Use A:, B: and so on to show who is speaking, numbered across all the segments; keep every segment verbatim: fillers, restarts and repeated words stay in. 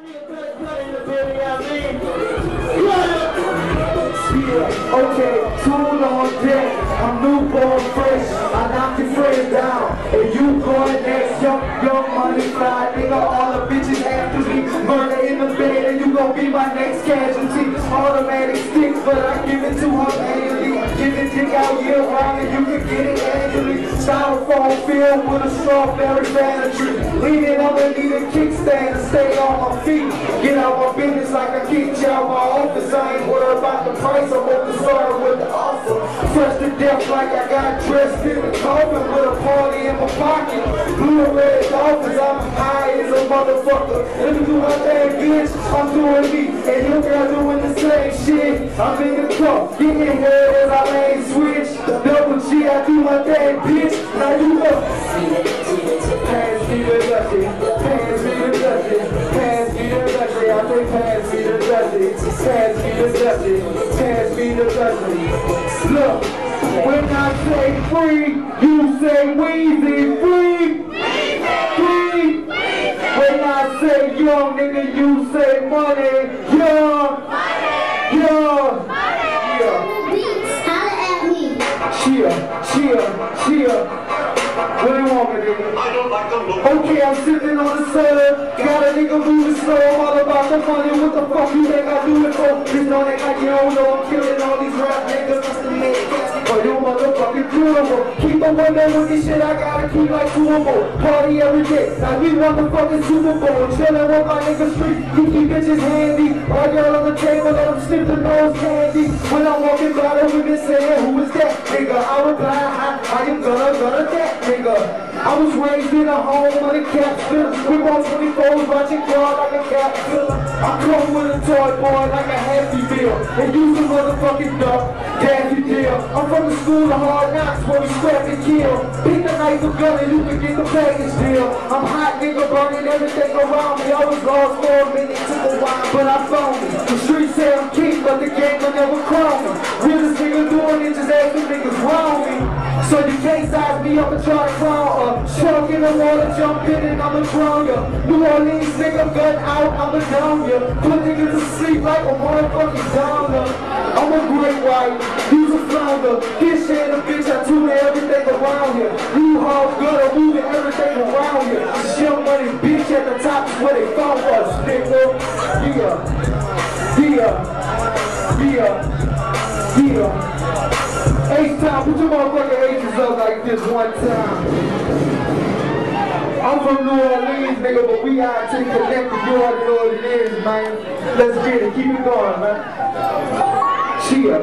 A: Okay, tool on deck, I'm newborn fresh, I knock your friend down, and you going next, young, young money fly, nigga, all the bitches after me, murder in the bed, and you gon' be my next casualty, automatic sticks, but I give it to her manually, give it dick out year round, and you can get it annually, styrofoam filled with a strawberry vanity, leaning underneath a kickstand and stay on my feet, get out my business like I kicked you out my office, I ain't worried about the price, I'm on the start with the offer. Fresh to death like I got dressed in the coffin with a party in my pocket. Blue and red dolphins, I'm high as a motherfucker. Let me do my thing, bitch, I'm doing me. And your girl doing the same shit. I'm in the cup, getting head as I lane switch. Double G, I do my thing, bitch. Now you know. Pass me the dusty, pass me the dusty, pass me the dusty. I say pass me the dusty, pass me the dusty, pass me the dusty. Look, when I say free, you say Weezy. Free, free. When I say young, nigga, you say money. Young, young. Cheer, cheer, cheer. What do you want me, nigga? I don't like the look. Okay, I'm sitting on the side. Got a nigga moving slow. I'm all about the money. What the fuck you think I do it for? Bitch, know that like you don't know I'm killing all these rap niggas. That's the name. Oh, you motherfucking durable. Keep on wondering with this shit. I gotta keep like two or more. Party every day. Like we motherfucking Super Bowl. Chillin' with my nigga street. You keep bitches handy. All y'all on the table. Let them snip the nose candy. When I'm walking by the women saying, who is that nigga? I reply, I, I am gonna, gonna that nigga. I was raised in a home of the capsule. We on twenty-fours watching car like a capsule. I come with a toy boy like a Happy Meal. And use a motherfucking duck, daddy deal. I'm from the school of hard knocks where we scrap and kill. Pick the knife or gun and you can get the package deal. I'm hot nigga burning everything around me. I was lost for a minute to the wild, but I found me. The streets say I'm king, but the game will never crown me. Realest nigga doing it, just ask the niggas round me. So you can't size me up and try to clown up. Shark in the water, jump in and I'ma drown ya. New Orleans nigga, gun out, I'ma down ya. Put niggas to sleep like a motherfucking downer. I'm a great white, use a flounder. This shit a bitch, I tune everything around here. You hard good, I'm moving everything around here. This young money bitch at the top is where they found us, nigga. Yeah, yeah, yeah, yeah. H-time, put your motherfucking H's up like this one time. I'm from New Orleans, nigga, but we out to connect the door. You know what it is, man. Let's get it, keep it going, man. Cheer.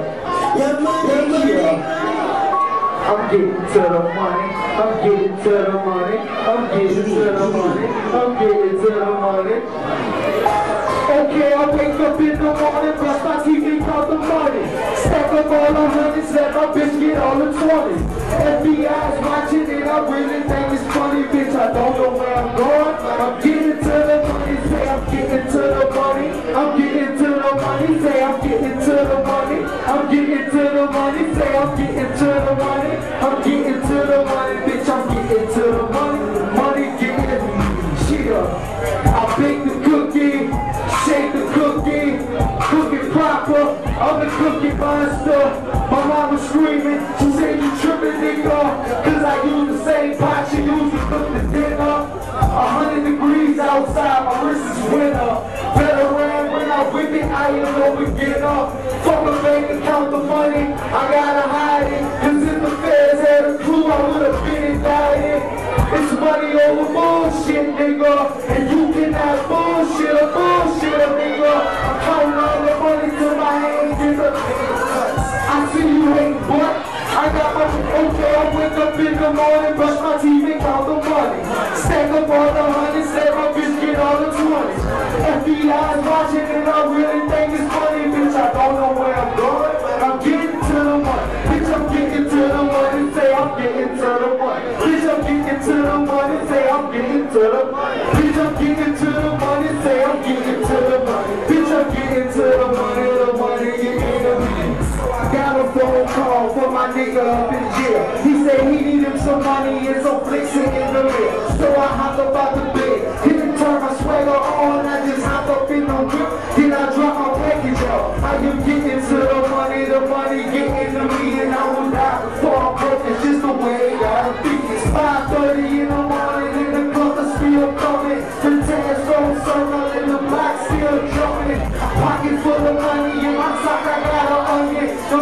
A: Cheer. I'm getting to the money. I'm getting to the money. I'm getting to the money. I'm getting to the money. Okay, I wake up in the morning, brush my teeth and count the money. Stack up all the hundreds, let my bitch get all the twenties. F B I's watching and I really think it's funny, bitch. I don't know where I'm going. I'm getting to the money, say I'm getting to the money. I'm getting to the money, say I'm getting to the money. I'm getting to the money, say I'm getting to the money. I'm getting to the money, bitch. I'm getting to the money. Money getting cheer. I bake the cookie. Shake the cookie, cook it proper, I'm the cookie monster. My mama screaming, she said you tripping nigga, cause I use the same pot she used to cook the dinner. A hundred degrees outside, my wrist is winter. Veteran, when I whip it, I am no beginner. Fuck a bank and count the money, I gotta hide it, cause if the feds had a clue, I would've been indicted. It's money over bullshit, nigga, and you cannot bullshit a bullshit, nigga. I'm counting all the money till my hands get up. I see you hate, but I got my okay. I wake up in the morning, brush my teeth and count the money. Stack up all the hundreds, let my bitch get all the twenties. F B I's watching and I really think it's funny, bitch. I don't know where I'm going. I'm getting to the money, bitch. I'm getting to the money. Say I'm getting to the money, bitch. I'm getting to the money. Say I'm getting to the money, bitch. I'm getting to the money. Say I'm getting to the money, bitch. I'm getting to the money. The money getting the money. Got a phone call for my nigga up in jail. He said he needed some money and some flexing in the mail. So I hopped up out the bed, hit and turn my swagger on. I just hopped up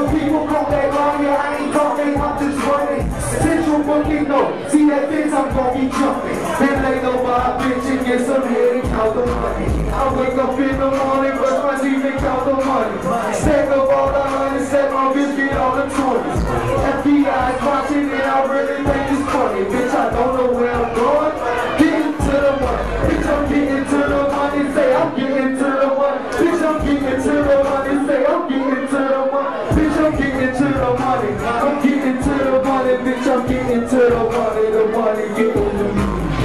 A: Real people come back on here, I ain't talking, I'm just running. Central booking, no, see that bitch, I'm gon' be jumping. Then lay over a bitch and get some head and count the money. I wake up in the morning, brush my teeth and count the money. Stack up all the honey, set my bitch, get all the twenties. F B I's watching and I really think it's funny. Bitch, I don't know where I'm going. Getting to the money. Bitch, I'm getting to the money. Say I'm getting to the money. Bitch, I'm getting to the money. Say I'm getting to the money. Bitch, I'm getting to the money. I'm getting to the money. Bitch, I'm getting to the money. The money getting to me.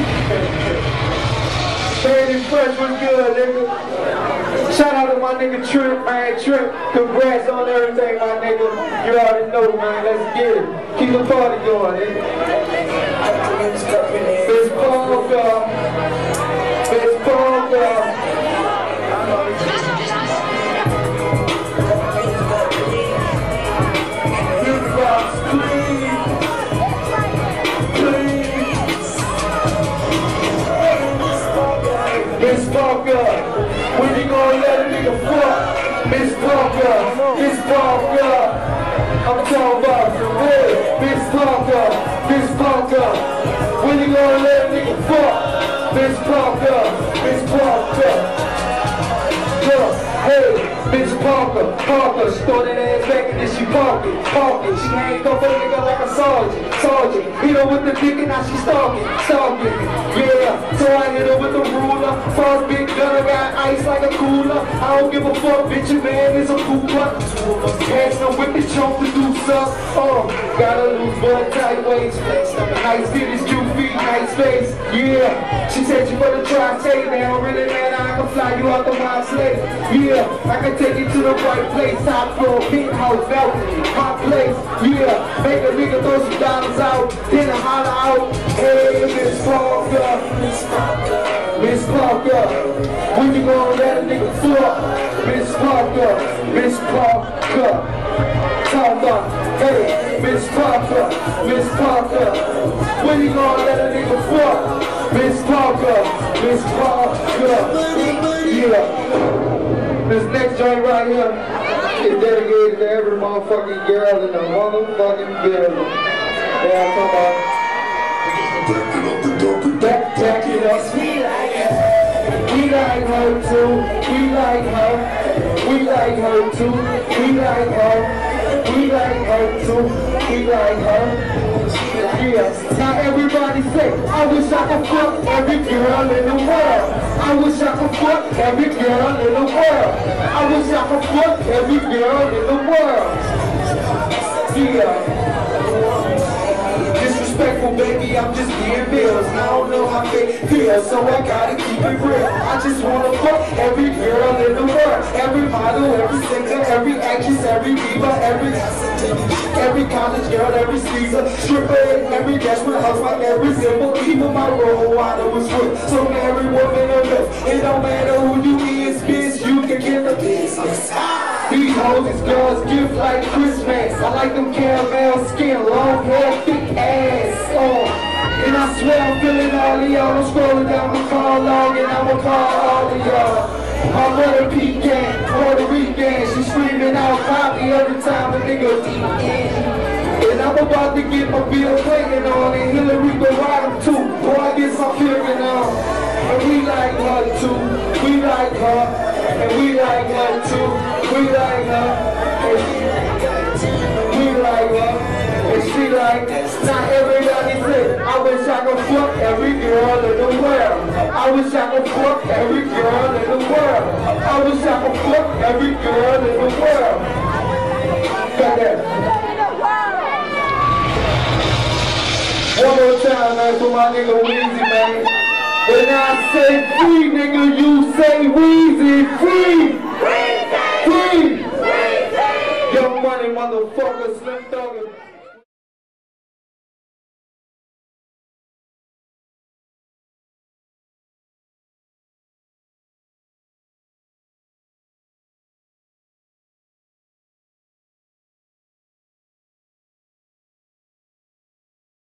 A: Man, fresh was good, nigga. Shout out to my nigga Trip, man. Trip, congrats on everything, my nigga. You already know, man. Let's get it. Keep the party going, nigga. Miss Parker. Miss Parker. Miss Parker, when you gonna let a nigga fuck? Miss Parker, Miss Parker, I'm talking about for real. Miss Parker, Miss Parker, when you gonna let a nigga fuck? Miss Parker, Miss Parker, look, hey. Miss Parker, Parker, she throw that ass back and then she park it, park it. She ain't go for a nigga like a sergeant, sergeant. Hit her with the dick and now she stalking, stalking. Yeah, so I hit her with the ruler. First big gun, I got ice like a cooler. I don't give a fuck, bitch, your man is a cooler. Passing her with the chunk to do stuff. Oh, got a loose butt, tight waist. Nice titties, cute feet, nice face. Yeah, she said you better try, say now, really man, I can fly you out the wild slave. Yeah, I can take you to the right place, top floor, penthouse, balcony, my place, yeah. Make a nigga throw some dollars out, then I holler out. Hey, Miss Parker, Miss Parker, Miss Parker, when you gonna let a nigga fuck? Miss Parker, Miss Parker, talk about, hey, Miss Parker, Miss Parker, when you gonna let a nigga fuck? Miss Parker, Miss Parker, yeah. This next joint right here is dedicated to every motherfucking girl in the motherfucking building. Yeah, come on. Back, back it up. We like her. We like her too. We like her. We like her too. We like her. We like her too. We like her. Yeah. Now everybody say, I wish I could fuck every girl in the world. I wish I could fuck every girl in the world. I wish I could fuck every girl in the world. Yeah. Disrespectful, baby, I'm just being bills. I don't know how they feel, so I gotta keep it real. I just wanna fuck every girl in the world. Every model, every singer, every actress, every diva, every every college girl, every Caesar, stripper, every desperate housewife, every symbol, even my role model was good. So every woman on earth, it don't matter who you is, bitch, you can get the business. These hoes is girls gift like Christmas. I like them caramel skin, long hair, thick ass. Oh, and I swear I'm feeling all of y'all. I'm scrolling down my call log and I'ma call all of y'all. My mother pecan, Puerto Rican, she screaming out copy every time a nigga deep in. And I'm about to get my Bill Clinton on and Hillary go ride him too. Boy, I get my feeling on. And we like her too. We like her. And we like her too. We like her. And she, we like her. And she like, not everybody say, I wish I could fuck every girl in the world. I wish I could fuck every girl in the world. I wish I could fuck every girl in the world. Got that. One more time, man, for my nigga Weezy, man. When I say free, nigga, you say Weezy, free.